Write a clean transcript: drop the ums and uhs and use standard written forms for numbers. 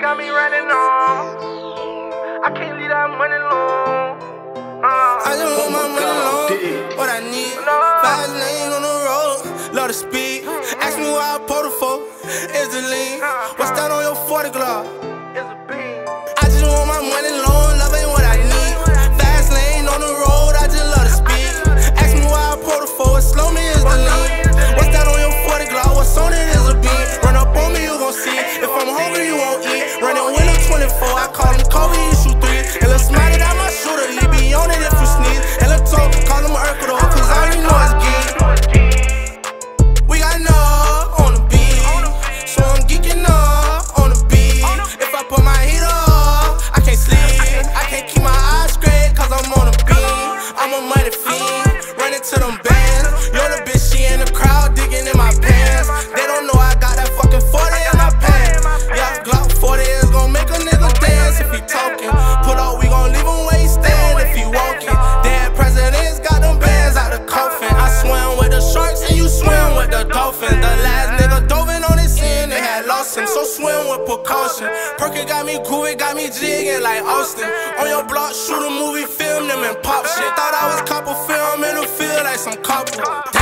got me running on. I can't leave that money alone. I just want my money long. What I need, fast lane on the road, love the speed. Ask me why I pull the for, is the lean. What's that on your 40 Glock? It's a bean. I just want my money long, love ain't what I need. Fast lane on the road, I just love the speed. Ask me why I pull the for, slow me is the lean. What's that on your 40 Glock? What's on it is a bean. Run up on me, you gon' see. If I'm hungry, you won't eat. Running window 24, I call him Kobe, he shoot 3. And let's smile it out my shooter, he be on it if you sneeze. And let's talk, call him Urkel, cause I already know it's geek. We got enough on the beat, so I'm geeking up on the beat. If I put my heat up, I can't sleep. I can't keep my eyes straight, cause I'm on the beam. I'm a money fiend, running to them bands. You're the bitch, she in the crowd, digging in my pants. They don't know I got that fucking 40 in my pants. Yeah, Glock 40 is gon' make a nigga dance if he talking. Pull up, we gon' leave him where he stand if he walking. Dead presidents got them bands out the coffin. I swim with the sharks and you swim with the dolphins. The last nigga dove in on his sin, they had lost him, so swim with precaution. Perky got me groovy, got me jigging like Austin. On your block, shoot a movie, film them and pop shit. Thought I was copper film in the field like some couple.